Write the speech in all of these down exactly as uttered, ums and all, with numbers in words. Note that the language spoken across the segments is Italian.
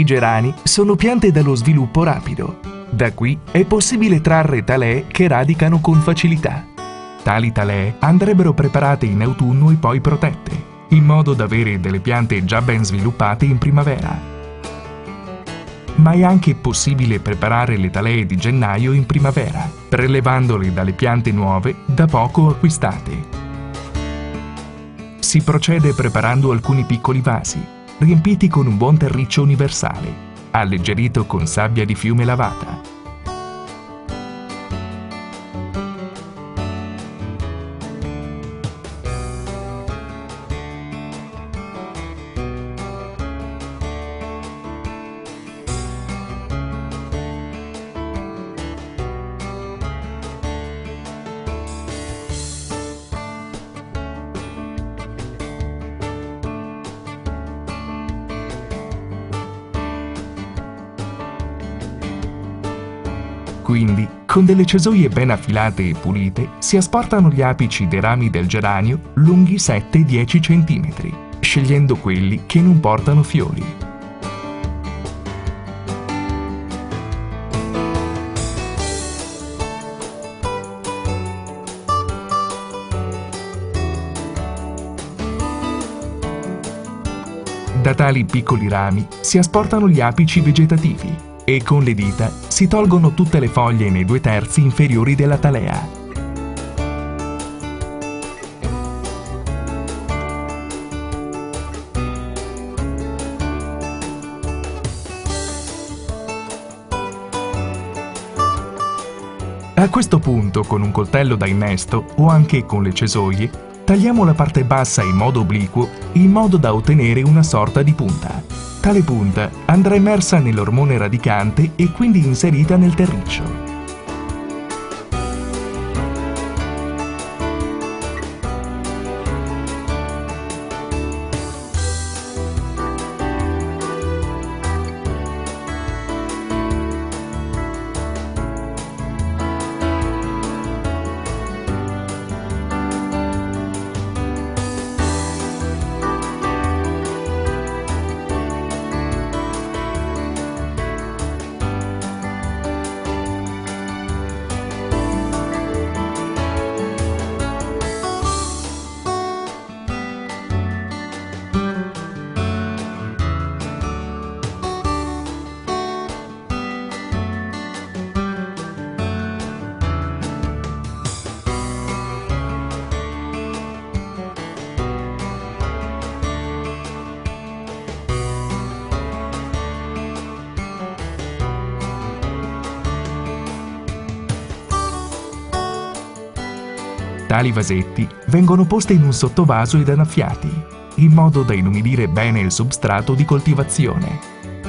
gerani sono piante dallo sviluppo rapido. Da qui è possibile trarre talee che radicano con facilità. Tali talee andrebbero preparate in autunno e poi protette, in modo da avere delle piante già ben sviluppate in primavera. Ma è anche possibile preparare le talee di gennaio in primavera, prelevandole dalle piante nuove da poco acquistate. Si procede preparando alcuni piccoli vasi, riempiti con un buon terriccio universale, alleggerito con sabbia di fiume lavata. Quindi, con delle cesoie ben affilate e pulite, si asportano gli apici dei rami del geranio lunghi sette dieci centimetri, scegliendo quelli che non portano fiori. Da tali piccoli rami si asportano gli apici vegetativi e con le dita si tolgono tutte le foglie nei due terzi inferiori della talea. A questo punto, con un coltello da innesto o anche con le cesoie, tagliamo la parte bassa in modo obliquo in modo da ottenere una sorta di punta. Tale punta andrà immersa nell'ormone radicante e quindi inserita nel terriccio. Tali vasetti vengono posti in un sottovaso ed annaffiati, in modo da inumidire bene il substrato di coltivazione.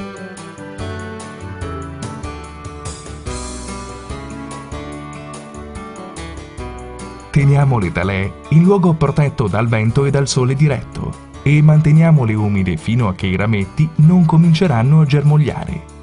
Teniamo le talee in luogo protetto dal vento e dal sole diretto e manteniamole umide fino a che i rametti non cominceranno a germogliare.